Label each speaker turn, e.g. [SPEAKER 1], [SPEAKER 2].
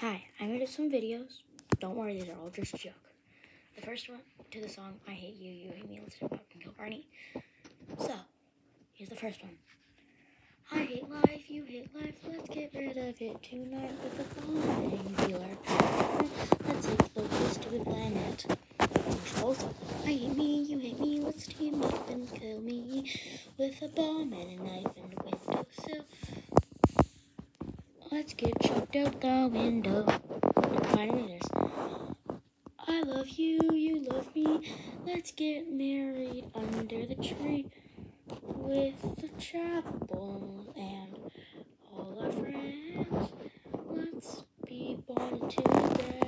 [SPEAKER 1] Hi, I made some videos. Don't worry, these are all just a joke. The first one to the song I Hate You, You Hate Me, Let's Talk About Kill Barney. So, here's the first one. I hate life, you hate life, let's get rid of it tonight with a bombing dealer. Let's explode to the planet. Also, I hate me, you hate me, let's team up and kill me with a bomb and a knife and a windowsill. Let's get chucked out the window. Finally, there's I love you, you love me. Let's get married under the tree with the chapel and all our friends. Let's be born together.